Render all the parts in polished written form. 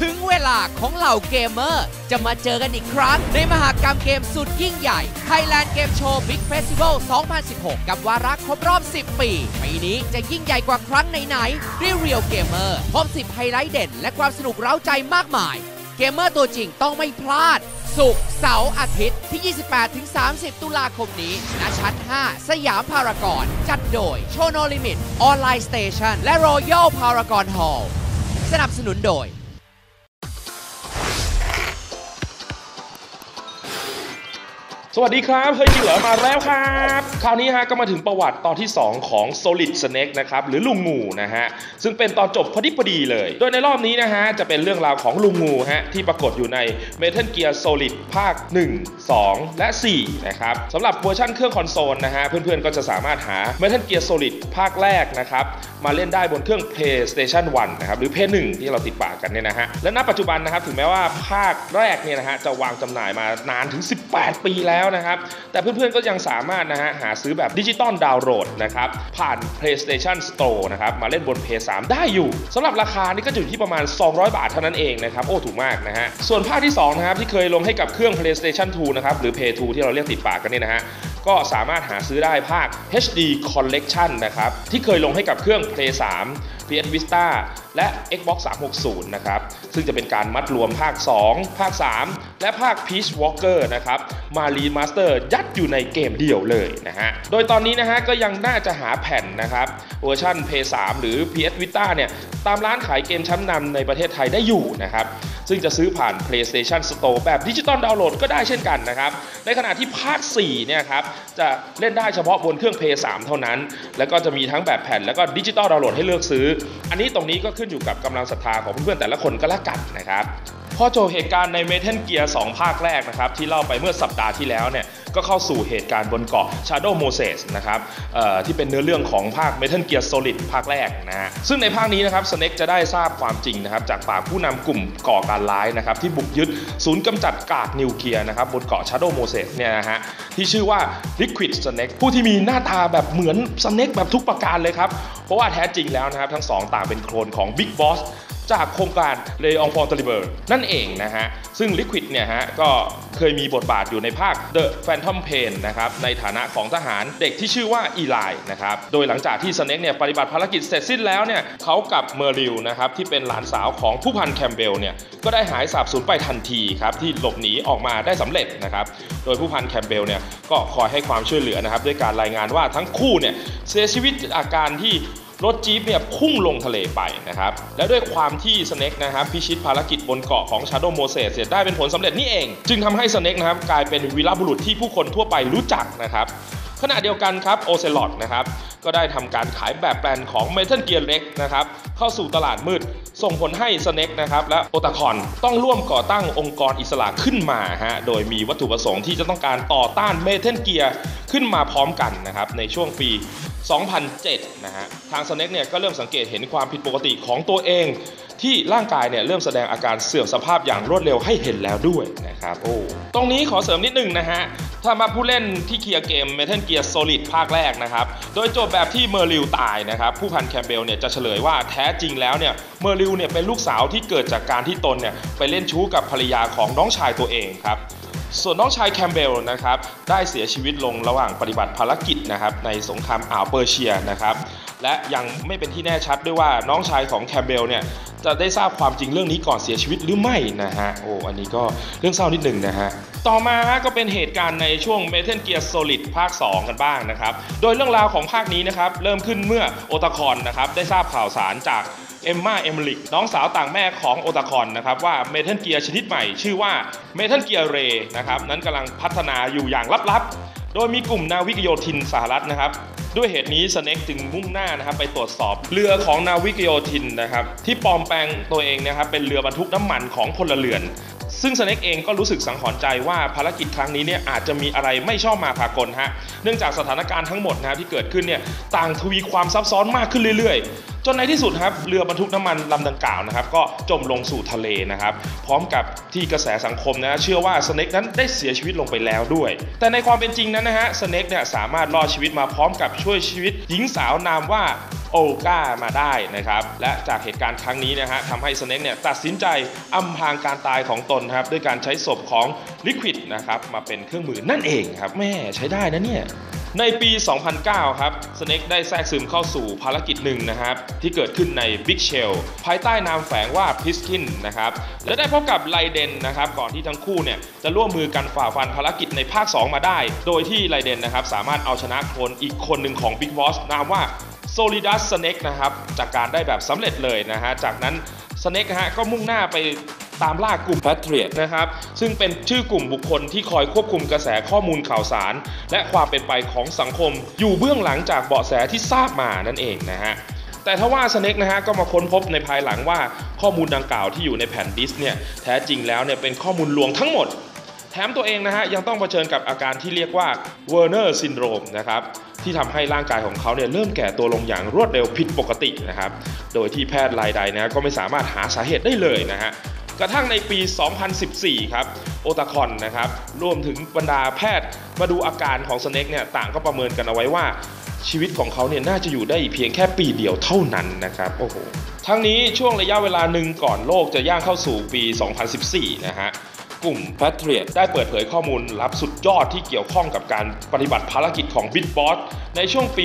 ถึงเวลาของเหล่าเกมเมอร์จะมาเจอกันอีกครั้งในมหกรรมเกมสุดยิ่งใหญ่ Thailand Game Show Big Festival 2016 กับวาระครบรอบ 10 ปีปีนี้จะยิ่งใหญ่กว่าครั้งไหนๆด้วย Real Gamer พบ10 ไฮไลท์เด่นและความสนุกเร้าใจมากมายเกมเมอร์ตัวจริงต้องไม่พลาดศุกร์เสาร์อาทิตย์ที่ 28-30 ตุลาคมนี้ณชั้น 5 สยามพารากอนจัดโดยโชโนลิมิตออนไลน์สเตชันและ Royal Paragon Hall สนับสนุนโดยสวัสดีครับเฮ้ยจริงเหรอมาแล้วครับคราวนี้ฮะก็มาถึงประวัติตอนที่2ของ Solid Snake นะครับหรือลุงงูนะฮะซึ่งเป็นตอนจบพอดีเลยโดยในรอบนี้นะฮะจะเป็นเรื่องราวของลุงงูฮะที่ปรากฏอยู่ใน Metal Gear Solid ภาค1 2 และ 4 นะครับสำหรับเวอร์ชันเครื่องคอนโซลนะฮะเพื่อนๆก็จะสามารถหา Metal Gear Solid ภาคแรกนะครับมาเล่นได้บนเครื่อง PlayStation 1 นะครับหรือ PS1 ที่เราติดปากกันเนี่ยนะฮะและณปัจจุบันนะครับถึงแม้ว่าภาคแรกเนี่ยนะฮะจะวางจำหน่ายมานานถึง18 ปีแล้วนะครับแต่เพื่อนๆก็ยังสามารถนะฮะหาซื้อแบบดิจิตอลดาวน์โหลดนะครับผ่าน PlayStation Store นะครับมาเล่นบน PS3 ได้อยู่สำหรับราคานี่ก็อยู่ที่ประมาณ200 บาทเท่านั้นเองนะครับโอ้ถูกมากนะฮะส่วนภาคที่2นะครับที่เคยลงให้กับเครื่อง PlayStation 2 นะครับหรือ PS2 ที่เราเรียกติดปากกันนี่นะฮะก็สามารถหาซื้อได้ภาค HD Collection นะครับที่เคยลงให้กับเครื่อง PS3 PS Vita และ Xbox 360 นะครับซึ่งจะเป็นการมัดรวมภาค 2 ภาค 3 และภาค Peace Walker นะครับมารีมาสเตอร์ยัดอยู่ในเกมเดียวเลยนะฮะโดยตอนนี้นะฮะก็ยังน่าจะหาแผ่นนะครับเวอร์ชัน PS3 หรือ PS Vita เนี่ยตามร้านขายเกมชั้นนำในประเทศไทยได้อยู่นะครับซึ่งจะซื้อผ่าน PlayStation Store แบบดิจิตอลดาวน์โหลดก็ได้เช่นกันนะครับในขณะที่ภาค 4 เนี่ยครับจะเล่นได้เฉพาะบนเครื่อง PS3 เท่านั้นแล้วก็จะมีทั้งแบบแผ่นแล้วก็ดิจิตอลดาวน์โหลดให้เลือกซื้ออันนี้ตรงนี้ก็ขึ้นอยู่กับกำลังศรัทธาของเพื่อนๆแต่ละคนก็แล้วกันนะครับพอจบเหตุการณ์ใน Metal Gear 2 ภาคแรกนะครับที่เล่าไปเมื่อสัปดาห์ที่แล้วเนี่ยก็เข้าสู่เหตุการณ์บนเกาะ Shadow Moses นะครับที่เป็นเนื้อเรื่องของภาค Metal Gear Solid ภาคแรกนะฮะซึ่งในภาคนี้นะครับ Snake จะได้ทราบความจริงนะครับจากปากผู้นำกลุ่มก่อการร้ายนะครับที่บุกยึดศูนย์กำจัดกากนิวเคลียร์นะครับบนเกาะ Shadow Moses เนี่ยนะฮะที่ชื่อว่า Liquid Snake ผู้ที่มีหน้าตาแบบเหมือน Snake แบบทุกประการเลยครับเพราะว่าแท้จริงแล้วนะครับทั้งสองต่างเป็นโคลนของ Big Bossจากโครงการเลอองฟองตลิเบอร์นั่นเองนะฮะซึ่ง Liquid เนี่ยฮะก็เคยมีบทบาทอยู่ในภาค The Phantom Pain นะครับในฐานะของทหารเด็กที่ชื่อว่าอีไลนะครับโดยหลังจากที่ Snake เนี่ยปฏิบัติภารกิจเสร็จสิ้นแล้วเนี่ยเขากับเมอริลนะครับที่เป็นหลานสาวของผู้พันแคมเบลเนี่ยก็ได้หายสาบสูญไปทันทีครับที่หลบหนีออกมาได้สำเร็จนะครับโดยผู้พันแคมเบลเนี่ยก็คอยให้ความช่วยเหลือนะครับด้วยการรายงานว่าทั้งคู่เนี่ยเสียชีวิตจากอาการที่รถจี๊ปเนี่ยพุ่งลงทะเลไปนะครับและด้วยความที่ Snake นะครับพิชิตภารกิจบนเกาะของ Shadow Moses ได้เป็นผลสำเร็จนี่เองจึงทำให้ Snake นะครับกลายเป็นวีรบุรุษที่ผู้คนทั่วไปรู้จักนะครับขณะเดียวกันครับโอเซลอตนะครับก็ได้ทำการขายแบบแปลนของ Metal Gear Rex นะครับเข้าสู่ตลาดมืดส่งผลให้ Snake นะครับและโอตาคอนต้องร่วมก่อตั้งองค์กรอิสระขึ้นมาฮะโดยมีวัตถุประสงค์ที่จะต้องการต่อต้าน Metal Gear ขึ้นมาพร้อมกันนะครับในช่วงปี 2007 นะฮะทาง Snake เนี่ยก็เริ่มสังเกตเห็นความผิดปกติของตัวเองที่ร่างกายเนี่ยเริ่มแสดงอาการเสื่อมสภาพอย่างรวดเร็วให้เห็นแล้วด้วยนะครับโอ้ตรงนี้ขอเสริมนิดนึงนะฮะถ้ามาผู้เล่นที่เคลียร์เกม Metal Gear Solid ภาคแรกนะครับโดยจบแบบที่เมอริลตายนะครับผู้พันแคมเบลเนี่ยจะเฉลยว่าแท้จริงแล้วเนี่ยเมอริลเนี่ยเป็นลูกสาวที่เกิดจากการที่ตนเนี่ยไปเล่นชู้กับภรรยาของน้องชายตัวเองครับส่วนน้องชายแคมเบลนะครับได้เสียชีวิตลงระหว่างปฏิบัติภารกิจนะครับในสงครามอ่าวเปอร์เซียนะครับและยังไม่เป็นที่แน่ชัดด้วยว่าน้องชายของแคมเบลเนี่ยจะได้ทราบความจริงเรื่องนี้ก่อนเสียชีวิตหรือไม่นะฮะโอ้อันนี้ก็เรื่องเศร้านิดหนึ่งนะฮะต่อมาก็เป็นเหตุการณ์ในช่วง Metal Gear Solid ภาค 2 กันบ้างนะครับโดยเรื่องราวของภาคนี้นะครับเริ่มขึ้นเมื่อโอตาคอนนะครับได้ทราบข่าวสารจากเอมมาเอมิลิกน้องสาวต่างแม่ของโอตาคอนนะครับว่า Metal Gear ชนิดใหม่ชื่อว่า Metal Gear Ray นะครับนั้นกำลังพัฒนาอยู่อย่างลับๆโดยมีกลุ่มนาวิกโยธินสหรัฐนะครับด้วยเหตุนี้ Snake จึงมุ่งหน้านะครับไปตรวจสอบเรือของนาวิกโยธินนะครับที่ปลอมแปลงตัวเองนะครับเป็นเรือบรรทุกน้ำมันของพลเรือนซึ่ง Snake เองก็รู้สึกสังหรณ์ใจว่าภารกิจครั้งนี้เนี่ยอาจจะมีอะไรไม่ชอบมาพากลฮะเนื่องจากสถานการณ์ทั้งหมดนะครับที่เกิดขึ้นเนี่ยต่างทวีความซับซ้อนมากขึ้นเรื่อยๆจนในที่สุดครับเรือบรรทุกน้ำมันลำดังกล่าวนะครับก็จมลงสู่ทะเลนะครับพร้อมกับที่กระแสสังคมนะเชื่อว่าสเน็กนั้นได้เสียชีวิตลงไปแล้วด้วยแต่ในความเป็นจริงนั้นนะฮะสเน็กเนี่ยสามารถรอดชีวิตมาพร้อมกับช่วยชีวิตหญิงสาวนามว่าโอลกามาได้นะครับและจากเหตุการณ์ครั้งนี้นะฮะทำให้สเน็กเนี่ยตัดสินใจอำพรางการตายของตนครับด้วยการใช้ศพของลิควิดนะครับมาเป็นเครื่องมือนั่นเองครับแม่ใช้ได้นะเนี่ยในปี 2009 ครับสเน็กได้แทรกซึมเข้าสู่ภารกิจหนึ่งนะครับที่เกิดขึ้นใน Big Shell ภายใต้นามแฝงว่าพิสกินนะครับและได้พบกับไลเดนนะครับก่อนที่ทั้งคู่เนี่ยจะร่วมมือกันฝ่าฟันภารกิจในภาค 2 มาได้โดยที่ไลเดนนะครับสามารถเอาชนะคนอีกคนหนึ่งของ Big Boss นามว่า Solidus Snake นะครับจากการได้แบบสำเร็จเลยนะฮะจากนั้น Snake ฮะก็มุ่งหน้าไปตามล่ากลุ่ม Patriot นะครับซึ่งเป็นชื่อกลุ่มบุคคลที่คอยควบคุมกระแสข้อมูลข่าวสารและความเป็นไปของสังคมอยู่เบื้องหลังจากเบาะแสที่ทราบมานั่นเองนะฮะแต่ทว่าสเน็กนะฮะก็มาค้นพบในภายหลังว่าข้อมูลดังกล่าวที่อยู่ในแผ่นดิสก์เนี่ยแท้จริงแล้วเนี่ยเป็นข้อมูลลวงทั้งหมดแถมตัวเองนะฮะยังต้องเผชิญกับอาการที่เรียกว่า Werner Syndrome นะครับที่ทำให้ร่างกายของเขาเนี่ยเริ่มแก่ตัวลงอย่างรวดเร็วผิดปกตินะครับโดยที่แพทย์รายใดนะก็ไม่สามารถหาสาเหตุได้เลยนะฮะกระทั่งในปี 2014 ครับโอตาคอนนะครับรวมถึงบรรดาแพทย์มาดูอาการของสเน็กเนี่ยต่างก็ประเมินกันเอาไว้ว่าชีวิตของเขาเนี่ยน่าจะอยู่ได้เพียงแค่ปีเดียวเท่านั้นนะครับโอ้โหทั้งนี้ช่วงระยะเวลาหนึ่งก่อนโลกจะย่างเข้าสู่ปี 2014 นะฮะกลุ่ม Patriot ได้เปิดเผยข้อมูลลับสุดยอดที่เกี่ยวข้องกับการปฏิบัติภารกิจของ Big Boss ในช่วงปี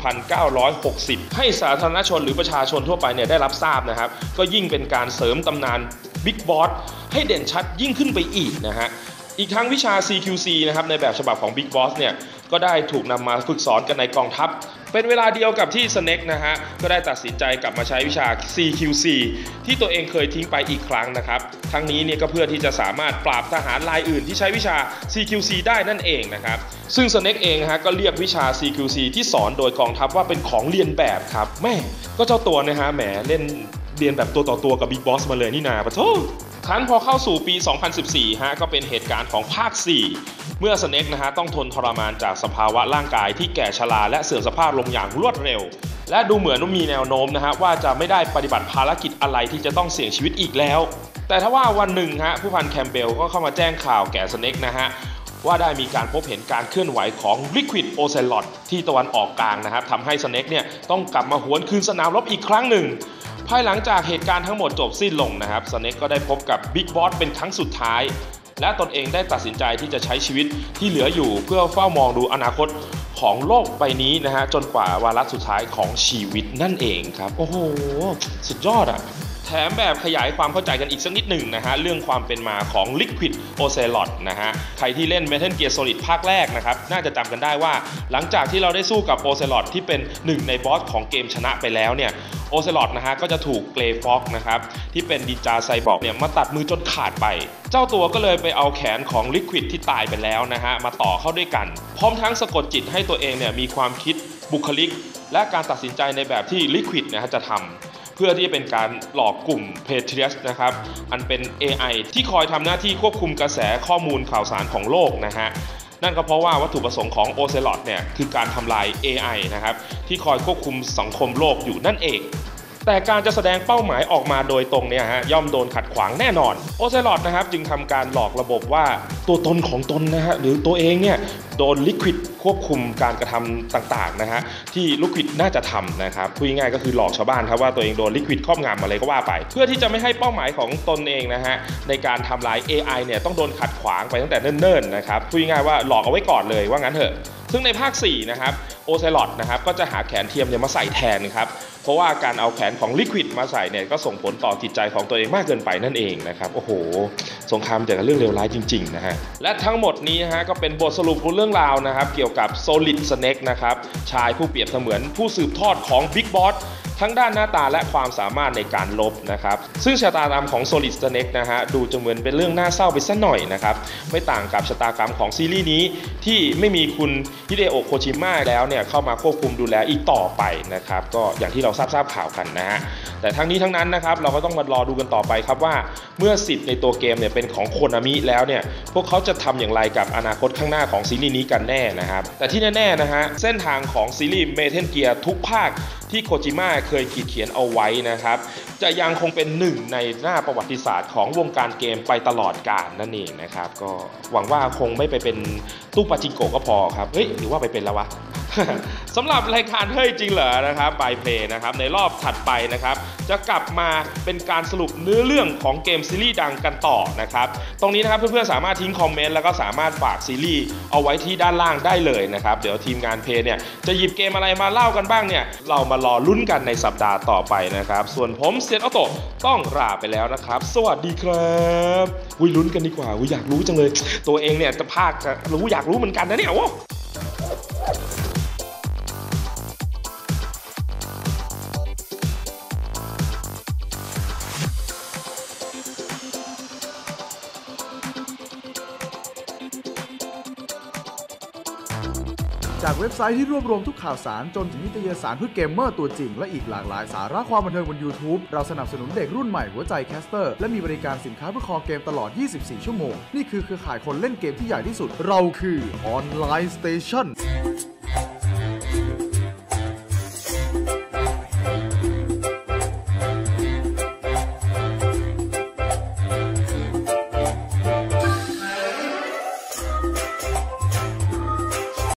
1960 ให้สาธารณชนหรือประชาชนทั่วไปเนี่ยได้รับทราบนะครับก็ยิ่งเป็นการเสริมตำนาน Big Boss ให้เด่นชัดยิ่งขึ้นไปอีกนะฮะอีกทั้งวิชา CQC นะครับในแบบฉบับของ Big Boss เนี่ยก็ได้ถูกนำมาฝึกสอนกันในกองทัพเป็นเวลาเดียวกับที่สเน็กนะฮะก็ได้ตัดสินใจกลับมาใช้วิชา CQC ที่ตัวเองเคยทิ้งไปอีกครั้งนะครับทั้งนี้เนี่ยก็เพื่อที่จะสามารถปราบทหารรายอื่นที่ใช้วิชา CQC ได้นั่นเองนะครับซึ่งสเน็กเองฮะก็เรียกวิชา CQC ที่สอนโดยกองทัพว่าเป็นของเรียนแบบครับแม่ก็เจ้าตัวนะฮะแหมเล่นเรียนแบบตัวต่อตัวกับ Big Boss มาเลยนี่นาปะโธ่ครั้นพอเข้าสู่ปี 2014 ฮะก็เป็นเหตุการณ์ของภาค 4 เมื่อสเน็กนะฮะต้องทนทรมานจากสภาวะร่างกายที่แก่ชราและเสื่อมสภาพลงอย่างรวดเร็วและดูเหมือนว่ามีแนวโน้มนะฮะว่าจะไม่ได้ปฏิบัติภารกิจอะไรที่จะต้องเสี่ยงชีวิตอีกแล้วแต่ถ้าว่าวันหนึ่งฮะผู้พันแคมเบลก็เข้ามาแจ้งข่าวแก่สเน็กนะฮะว่าได้มีการพบเห็นการเคลื่อนไหวของ Liquid Ocelot ที่ตะวันออกกลางนะครับทำให้สเน็กเนี่ยต้องกลับมาหวนคืนสนามรบอีกครั้งหนึ่งภายหลังจากเหตุการณ์ทั้งหมดจบสิ้นลงนะครับสเน็กก็ได้พบกับ Big Boss เป็นครั้งสุดท้ายและตนเองได้ตัดสินใจที่จะใช้ชีวิตที่เหลืออยู่เพื่อเฝ้ามองดูอนาคตของโลกใบนี้นะฮะจนกว่าวาระสุดท้ายของชีวิตนั่นเองครับโอ้โหสุดยอดอ่ะแถมแบบขยายความเข้าใจกันอีกสักนิดหนึ่งนะฮะเรื่องความเป็นมาของ Liquid Ocelot นะฮะใครที่เล่น Metal Gear Solid ภาคแรกนะครับน่าจะจำกันได้ว่าหลังจากที่เราได้สู้กับ Ocelot ที่เป็นหนึ่งในบอสของเกมชนะไปแล้วเนี่ยโอเซลอตนะฮะก็จะถูกเกรฟ็อกนะครับที่เป็นดินจาไซบอร์กเนี่ยมาตัดมือจนขาดไปเจ้าตัวก็เลยไปเอาแขนของลิควิดที่ตายไปแล้วนะฮะมาต่อเข้าด้วยกันพร้อมทั้งสะกดจิตให้ตัวเองเนี่ยมีความคิดบุคลิกและการตัดสินใจในแบบที่ลิควิดนะฮะจะทำเพื่อที่จะเป็นการหลอกกลุ่ม Patriot นะครับอันเป็น AI ที่คอยทำหน้าที่ควบคุมกระแสข้อมูลข่าวสารของโลกนะฮะนั่นก็เพราะว่าวัตถุประสงค์ของโอเซลอตเนี่ยคือการทำลาย AI นะครับที่คอยควบคุมสังคมโลกอยู่นั่นเองแต่การจะแสดงเป้าหมายออกมาโดยตรงเนี่ยฮะย่อมโดนขัดขวางแน่นอนโอเซลอตนะครับจึงทำการหลอกระบบว่าตัวตนของตนนะฮะหรือตัวเองเนี่ยโดนลิควิดควบคุมการกระทำต่างๆนะฮะที่ลิควิดน่าจะทำนะครับพูดง่ายๆก็คือหลอกชาวบ้านครับว่าตัวเองโดนลิควิดครอบงำอะไรก็ว่าไปเพื่อที่จะไม่ให้เป้าหมายของตนเองนะฮะในการทำลาย AI เนี่ยต้องโดนขัดขวางไปตั้งแต่เนิ่นๆนะครับพูดง่ายๆว่าหลอกเอาไว้ก่อนเลยว่างั้นเถอะซึ่งในภาค 4 นะครับโอเซลอตนะครับก็จะหาแขนเทียมเนี่ยมาใส่แทนครับเพราะว่าการเอาแขนของลิควิดมาใส่เนี่ยก็ส่งผลต่อจิตใจของตัวเองมากเกินไปนั่นเองนะครับโอ้โหสงครามจากเรื่องเลวร้ายจริงๆนะฮะและทั้งหมดนี้นะฮะก็เป็นบทสรุปของเรื่องราวนะครับเกี่ยวกับ Solid Snake นะครับชายผู้เปรียบเสมือนผู้สืบทอดของ Big Boss ทั้งด้านหน้าตาและความสามารถในการลบนะครับซึ่งชะตากรรมของ Solid Snake นะฮะดูจะเหมือนเป็นเรื่องน่าเศร้าไปสักหน่อยนะครับไม่ต่างกับชะตากรรมของซีรีส์นี้ที่ไม่มีคุณฮิเดโอะโคจิมะแล้วเนี่ยเข้ามาควบคุมดูแลอีกต่อไปนะครับก็อย่างที่เราทราบข่าวกันนะฮะแต่ทั้งนี้ทั้งนั้นนะครับเราก็ต้องมารอดูกันต่อไปครับว่าเมื่อสิทธิ์ในตัวเกมเนี่ยเป็นของโคนามิแล้วเนี่ยพวกเขาจะทำอย่างไรกับอนาคตข้างหน้าของซีรีส์นี้กันแน่นะครับแต่ที่แน่ๆนะฮะเส้นทางของซีรีส์ Metal Gear ทุกภาคที่โคจิมะเคยขีดเขียนเอาไว้นะครับจะยังคงเป็นหนึ่งในหน้าประวัติศาสตร์ของวงการเกมไปตลอดกาลนั่นเองนะครับก็หวังว่าคงไม่ไปเป็นตู้ปาจิงโกะก็พอครับเฮ้ยหรือว่าไปเป็นแล้ววะ สำหรับรายการเฮ้ยจริงเหรอนะครับบายเพลย์นะครับในรอบถัดไปนะครับจะกลับมาเป็นการสรุปเนื้อเรื่องของเกมซีรีส์ดังกันต่อนะครับตรงนี้นะครับเพื่อนๆสามารถทิ้งคอมเมนต์แล้วก็สามารถฝากซีรีส์เอาไว้ที่ด้านล่างได้เลยนะครับเดี๋ยวทีมงานเพลย์เนี่ยจะหยิบเกมอะไรมาเล่ากันบ้างเนี่ยเรามารอลุ้นกันในสัปดาห์ต่อไปนะครับส่วนผมเซียนออโต้ต้องลาไปแล้วนะครับสวัสดีครับลุ้นกันดีกว่าอยากรู้จังเลยตัวเองเนี่ยจะพากจะรู้อยากรู้เหมือนกันนะเนี่ยโอ้จากเว็บไซต์ที่รวบรวมทุกข่าวสารจนถึงนิตยสารเพื่อเกมเมอร์ตัวจริงและอีกหลากหลายสาระความบันเทิงบน YouTube เราสนับสนุนเด็กรุ่นใหม่หัวใจแคสเตอร์และมีบริการสินค้าเพื่อคอเกมตลอด 24 ชั่วโมงนี่คือเครือข่ายคนเล่นเกมที่ใหญ่ที่สุดเราคือ Online Station